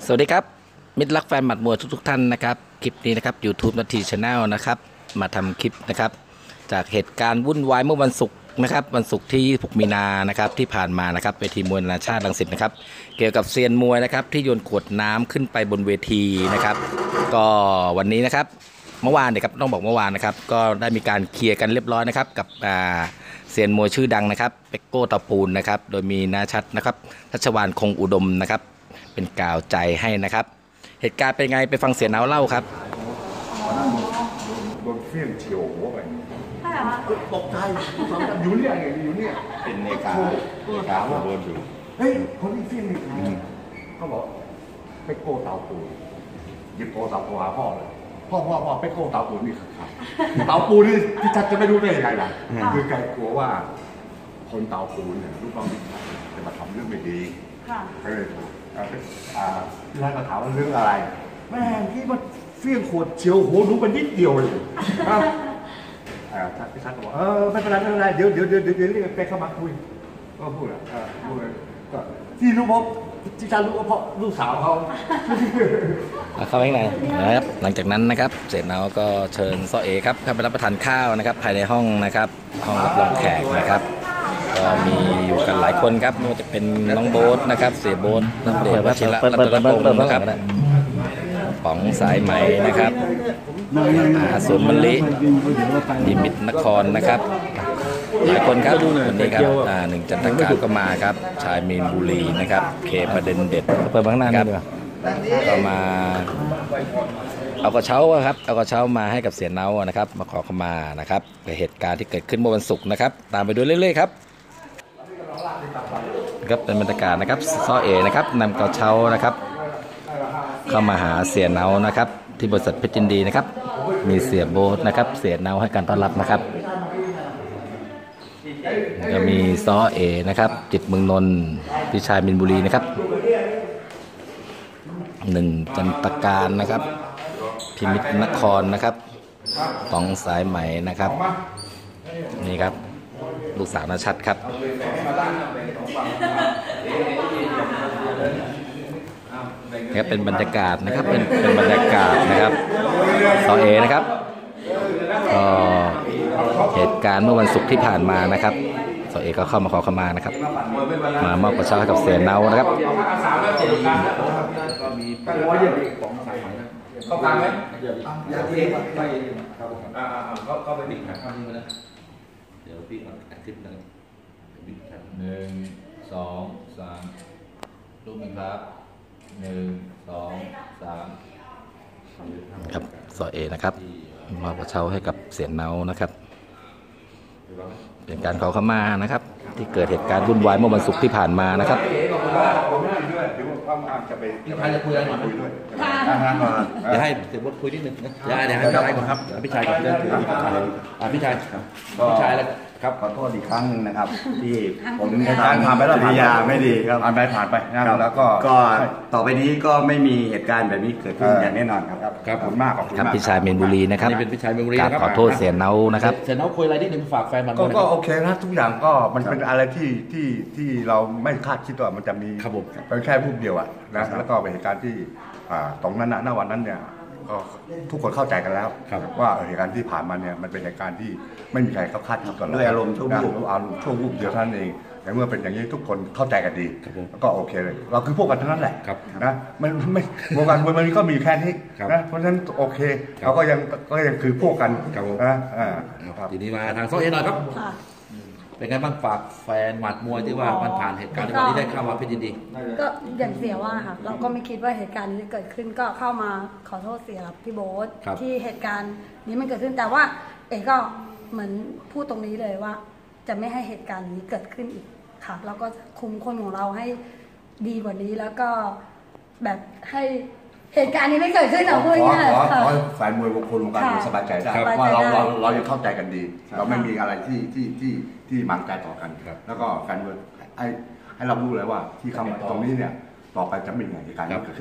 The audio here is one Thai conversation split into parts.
สวัสดีครับมิตรรักแฟนหมัดมวยทุกท่านนะครับคลิปนี้นะครับ YouTube นาทีชาแนลนะครับมาทำคลิปนะครับจากเหตุการณ์วุ่นวายเมื่อวันศุกร์นะครับวันศุกร์ที่6มีนานะครับที่ผ่านมานะครับเวทีมวยนานาชาติรังสิตนะครับเกี่ยวกับเซียนมวยนะครับที่โยนขวดน้ำขึ้นไปบนเวทีนะครับก็วันนี้นะครับเมื่อวานเนี่ยครับต้องบอกเมื่อวานนะครับก็ได้มีการเคลียร์กันเรียบร้อยนะครับกับเซียนมวยชื่อดังนะครับเปกโก้ตะปูนนะครับโดยมีนาชัดนะครับทัชวาลคงอุดมนะครับเป็นกาวใจให้นะครับเหตุการณ์เป็นไงไปฟังเสียงเนาเล่าครับโดนเฟี้ยงเฉียวหัวไปตกใจอยู่เนี่ยอยู่เนี่ยเป็นเนกาผมโดนอยู่เฮ้ยคนที่เฟี้ยงนี่เขาบอกไปโก้เตาปูนหยิบโทรศัพท์โทรหาพ่อเลยพ่อไปโก้เตาปูนนี่คือใครเตาปูนนี่พี่ชัดจะไม่รู้ได้ยังไงล่ะคือแกกลัวว่าคนเตาปูนเนี่ยลูกน้องพี่ชัดจะมาทำเรื่องไม่ดีก็เลยพี่ชัดมาถามว่าเรื่องอะไรแม่ที่มันเฟี้ยงขวดเฉียวหัวหนูเป็นนิดเดียวเลยพี่ชัดบอกไม่เป็นไรเดี๋ยวเรียกไปเข้ามาคุยก็พูดก็ที่รู้เพราะที่ชัดรู้เพราะลูกสาวเขาเข้าไปข้างในนะครับหลังจากนั้นนะครับเสร็จแล้วก็เชิญซ้อเอครับเข้าไปรับประทานข้าวนะครับภายในห้องนะครับห้องรับรองแขกนะครับก็มีอยู่กันหลายคนครับไม่ว่าจะเป็นน้องโบ๊ทนะครับเสียโบ๊ทนักเดชวชิระรัตนพงศ์นะครับป๋องสายไหมนะครับสวนมะลิดิมิตรนครนะครับหลายคนครับวันนี้ครับหนึ่งจันทการก็มาครับชายมีนบุรีนะครับเคประเด็นเด็ดเปิดบ้างหน้าครับก็มาเอากระเช้าครับเอากระเช้ามาให้กับเสียเนานะครับมาขอเข้ามานะครับในเหตุการณ์ที่เกิดขึ้นเมื่อวันศุกร์นะครับตามไปดูเรื่อยๆครับครับเป็นบรรยากาศนะครับซ้อเอนะครับนำกระเช้านะครับเข้ามาหาเสียเนานะครับที่บริษัทเพชรยินดีนะครับมีเสียโบ๊ทนะครับเสียเนาให้การต้อนรับนะครับก็มีซ้อเอนะครับจิตเมืองนนท์พี่ชายมินบุรีนะครับหนึ่งจันตการนะครับพิมิตรนครนะครับของสายไหมนะครับนี่ครับลูกสาวนาชัดครับนี่เป็นบรรยากาศนะครับเป็นบรรยากาศนะครับซ้อเอนะครับก็เหตุการณ์เมื่อวันศุกร์ที่ผ่านมานะครับซ้อเอก็เข้ามาขอขมานะครับมามอบกระเช้าให้กับเสียเนานะครับเข้ากลางไหมอย่าเทไปเข้าไปนิดหน่อยนะเดี๋ยวพี่อัดคลิปนึง1 2 3รูปนึงครับ1 2 3 ครับซ้อเอนะครับมอบกระเช้าให้กับเสียเนานะครับเป็นการขอขมานะครับที่เกิดเหตุการณ์วุ่นวายเมื่อวันศุกร์ที่ผ่านมานะครับพี่ชายจะคุยอะไรหน่อยเดี๋ยวให้เสียบทคุยนิดหนึ่งนะเดี๋ยวให้พี่ชายก่อนครับพี่ชายก่อนเดินถือพี่ชายแล้วครับขอโทษอีกครั้งหนึ่งนะครับที่ผมผ่านไปแล้วปฏิกิริยาไม่ดีครับผ่านไปนะครับแล้วก็ต่อไปนี้ก็ไม่มีเหตุการณ์แบบนี้เกิดขึ้นอย่างแน่นอนครับขอบคุณมากครับพี่ชายมินบุรีนะครับนี่เป็นพี่ชายมินบุรีนะครับขอโทษเสียเนานะครับเสียเนาคุยอะไรนิดนึงฝากแฟนมันก็โอเคนะทุกอย่างก็มันเป็นอะไรที่เราไม่คาดคิดว่ามันจะมีเป็นแค่รูปเดียวอะนะแล้วก็เป็นเหตุการณ์ที่ตรงนั้นณวันนั้นเนี่ยก็ทุกคนเข้าใจกันแล้วว่าเหตุการณ์ที่ผ่านมาเนี่ยมันเป็นเหตุการณ์ที่ไม่มีใครเขาคาดคิดก่อนด้วยอารมณ์ชั่ววูบเดียวเท่านั้นเองแต่เมื่อเป็นอย่างนี้ทุกคนเข้าใจกันดีแล้วก็โอเคเลยเราคือพวกกันทั้งนั้นแหละนะมันไม่วงการมวยมันก็มีแค่นี้นะเพราะฉะนั้นโอเคเราก็ยังคือพวกกันนะทีนี้มาทางโซ่เอหน่อยครับเป็นไงบ้างฝากแฟนหมัดมวยที่ว่ามันผ่านเหตุการณ์ที่วันนี้ได้เข้ามาเพชรยินดีก็อย่างเสียว่าค่ะเราก็ไม่คิดว่าเหตุการณ์นี้จะเกิดขึ้นก็เข้ามาขอโทษเสียพี่โบ๊ทที่เหตุการณ์นี้มันเกิดขึ้นแต่ว่าเอกก็เหมือนพูดตรงนี้เลยว่าจะไม่ให้เหตุการณ์นี้เกิดขึ้นอีกค่ะแล้วก็คุมคนของเราให้ดีกว่านี้แล้วก็แบบให้เหตุการณ์นี้ไม่เกิดขึ้นเอาพูดง่ายๆขอแฟนมวยคนวงการมวยสบายใจได้ว่าเรายังเข้าใจกันดีเราไม่มีอะไรที่หมางใจต่อกันแล้วก็แฟนมวยให้เรารู้เลยว่าที่เข้ามาตรงนี้เนี่ยต่อไปจะไม่มีเหตุการณ์นี้เกิดขึ้นอีก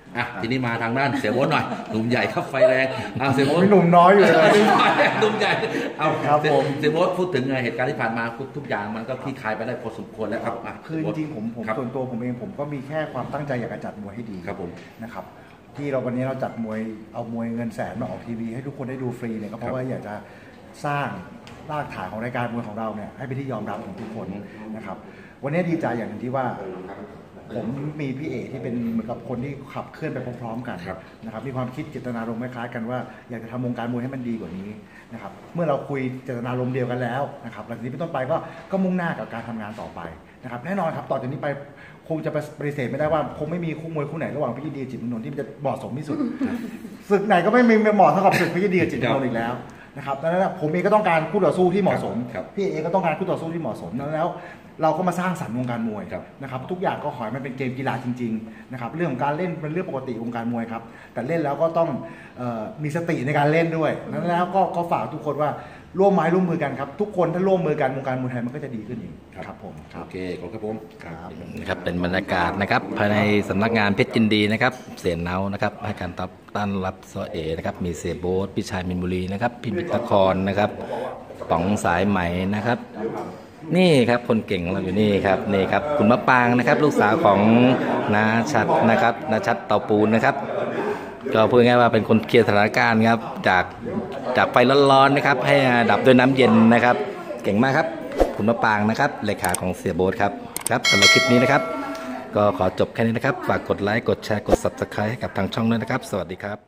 ทีนี้มาทางด้านเสียโบ๊ทหน่อยหนุ่มใหญ่ครับไฟแรงเสียโบ๊ทหนุ่มน้อยอยู่เลยหนุ่มใหญ่เอาครับผมเสียโบ๊ทพูดถึงเหตุการณ์ที่ผ่านมาทุกอย่างมันก็คลี่คลายไปได้พอสมควรแล้วครับคือจริงๆผมครับส่วนตัวผมเองผมก็มีแค่ความตั้งใจอยากจะจัดมวยให้ดีครับผมนะครับที่เราวันนี้เราจัดมวยเอามวยเงินแสนมาออกทีวีให้ทุกคนได้ดูฟรีเนี่ยก็เพราะว่าอยากจะสร้างรากฐานของรายการมวยของเราเนี่ยให้เป็นที่ยอมรับของทุกคนนะครับวันนี้ดีใจอย่างหนึ่งที่ว่าผมมีพี่เอที่เป็นเหมือนกับคนที่ขับเคลื่อนไปพร้อมๆกันนะครับมีความคิดเจตนารมณ์คล้ายๆกันว่าอยากจะทำวงการมวยให้มันดีกว่านี้นะครับเมื่อเราคุยเจตนารมณ์เดียวกันแล้วนะครับหลังจากนี้เป็นต้นไปก็มุ่งหน้ากับการทำงานต่อไปนะครับแน่นอนครับต่อจากนี้ไปคงจะปฏิเสธไม่ได้ว่าคงไม่มีคู่มวยคู่ไหนระหว่างพี่ยินดีกับจิตรนนท์ที่มันจะเหมาะสมที่สุดศึกไหนก็ไม่มีเหมาะเท่ากับศึกพี่ยินดีกับจิตรนนท์อีกแล้วนะครับดังนั้นผมเองก็ต้องการคู่ต่อสู้ที่เหมาะสมพี่เอก็ต้องการคู่ต่อสู้ที่เหมาะสมนั้นแล้วเราก็มาสร้างสรรค์วงการมวยนะครับทุกอย่างก็ขอให้มันเป็นเกมกีฬาจริงๆนะครับเรื่องของการเล่นเป็นเรื่องปกติวงการมวยครับแต่เล่นแล้วก็ต้องมีสติในการเล่นด้วยนั้นแล้วก็ฝากทุกคนว่าร่วมไม้ร่วมมือกันครับทุกคนถ้าร่วมมือกันวงการมวยไทยมันก็จะดีขึ้นอีกครับผมโอเคขอบคุณผมนะครับเป็นบรรยากาศนะครับภายในสำนักงานเพชรยินดีนะครับเสียเนานะครับให้การต้อนรับซอเอนะครับมีเสียโบ๊ทพี่ชายมินบุรีนะครับพี่มิตรนครนะครับป๋องสายไหมนะครับนี่ครับคนเก่งของเราอยู่นี่ครับนี่ครับคุณมะปางนะครับลูกสาวของน้าชัดนะครับน้าชัดเตาปูนนะครับก็พูดง่ายว่าเป็นคนเคลียร์สถานการณ์ครับจากไฟร้อนๆนะครับให้ดับด้วยน้ำเย็นนะครับเก่งมากครับคุณมะปางนะครับเลขาของเสียโบ๊ทครับสำหรับคลิปนี้นะครับก็ขอจบแค่นี้นะครับฝากกดไลค์กดแชร์กด Subscribe ให้กับทางช่องด้วยนะครับสวัสดีครับ